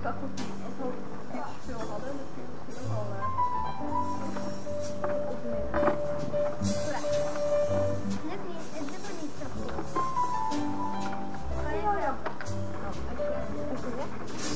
zag dat die zo echt veel hadden. Dat vind ik misschien ook wel Het lukt niet zo goed. Ga je wel? Even weg.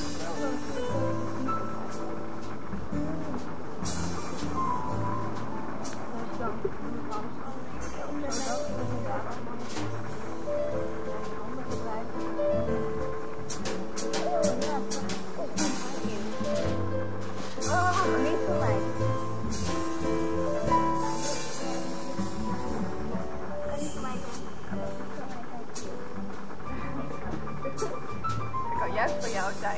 Dat kan juist voor jou zijn.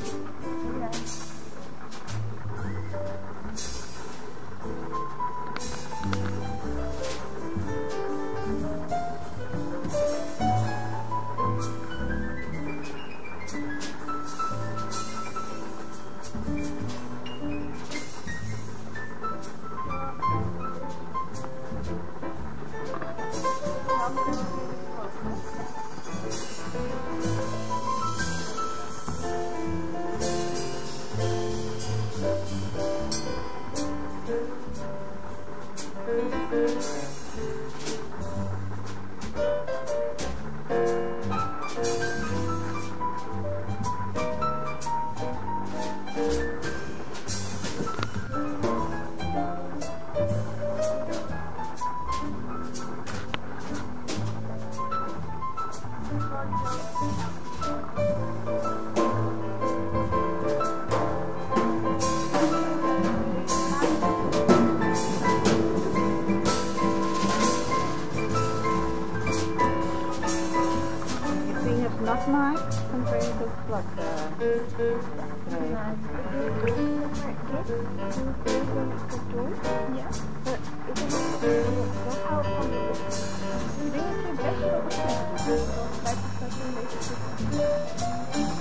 Nat maakt, dan kun je het ook vlak Ja. Dat houdt van die dingetje best wel goed. Dan blijft het zo een beetje zitten.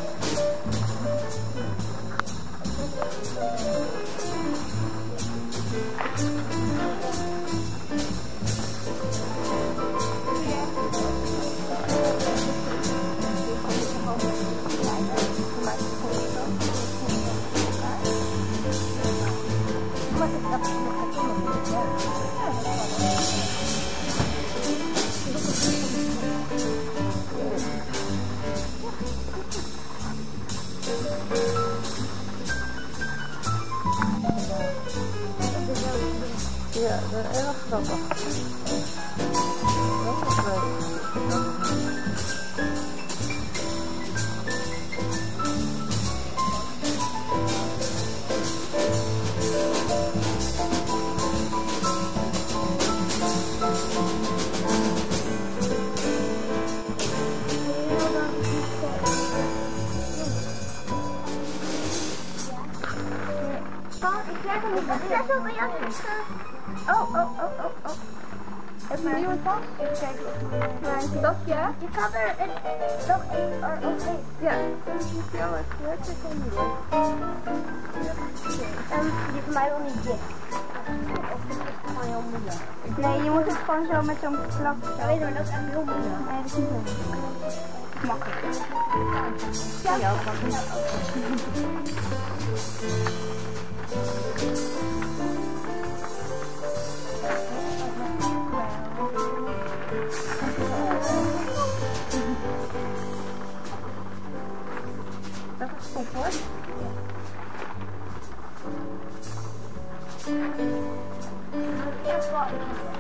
Ja, dat is erg grappig. Dat is leuk. Ik krijg hem niet. Wat is dat zo bij jou? Oh. Heb je een nieuwe tas? Even kijken of dat ja? Je kan er nog één overheen. Ja, dat is voor jou het een nieuwe. Die van mij wil niet dicht. Of is het gewoon heel moeilijk? Nee, je moet het gewoon zo met zo'n klap. Ja, weet je, maar dat is echt heel moeilijk. Nee, dat is niet moeilijk. Makkelijk. Ja, ja, ook makkelijk. Dat is goed hoor. Eerst wel